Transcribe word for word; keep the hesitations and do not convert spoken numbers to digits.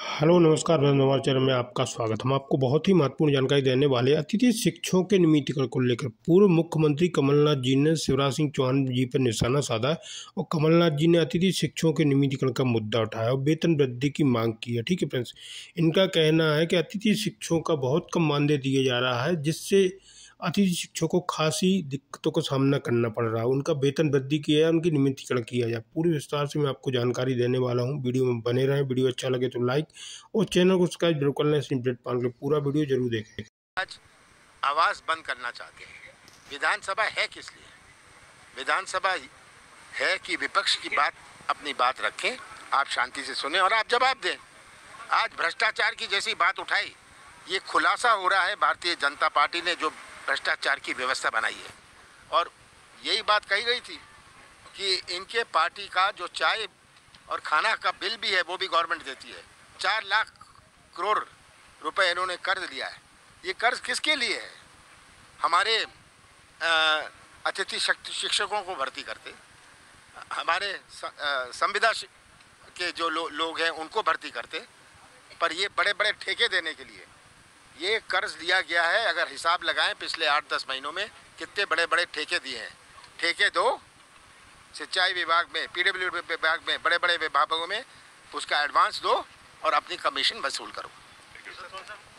Hello नमस्कार मैं हमारे चैनल में आपका स्वागत। हम आपको बहुत ही महत्वपूर्ण जानकारी देने वाले अतिथि शिक्षकों के नियमितीकरण को लेकर पूर्व मुख्यमंत्री कमलनाथ जी ने शिवराज सिंह चौहान जी पर निशाना साधा है और कमलनाथ जी ने अतिथि शिक्षकों के नियमितीकरण का मुद्दा उठाया और वेतन वृद्धि की मांग की है। ठीक है फ्रेंड्स, इनका कहना है कि अतिथि शिक्षकों का बहुत कम मानदेय दिया जा रहा है, जिससे अतिथि शिक्षकों को खासी दिक्कतों का सामना करना पड़ रहा है। उनका वेतन वृद्धि किया है, उनकी नियमितीकरण किया जाए। पूरी विस्तार से मैं आपको जानकारी देने वाला हूं। वीडियो में बने रहें। वीडियो अच्छा लगे तो लाइक और चैनल को सब्सक्राइब जरूर कर लें। अपडेट पाने के लिए पूरा वीडियो जरूर देखें। आज आवाज बंद करना चाहते हैं। विधानसभा है किस लिए? विधानसभा है कि विपक्ष की बात अपनी बात रखें, आप शांति से सुने और आप जवाब दें। आज भ्रष्टाचार की जैसी बात उठाई, ये खुलासा हो रहा है भारतीय जनता पार्टी ने जो भ्रष्टाचार की व्यवस्था बनाई है। और यही बात कही गई थी कि इनके पार्टी का जो चाय और खाना का बिल भी है वो भी गवर्नमेंट देती है। चार लाख करोड़ रुपए इन्होंने कर्ज लिया है। ये कर्ज किसके लिए है? हमारे अतिथि शिक्षकों को भर्ती करते, हमारे संविदा के जो लो, लोग हैं उनको भर्ती करते, पर ये बड़े बड़े ठेके देने के लिए ये कर्ज लिया गया है। अगर हिसाब लगाएं पिछले आठ दस महीनों में कितने बड़े बड़े ठेके दिए हैं। ठेके दो सिंचाई विभाग में, पीडब्ल्यू विभाग में, बड़े बड़े विभागों में, उसका एडवांस दो और अपनी कमीशन वसूल करो।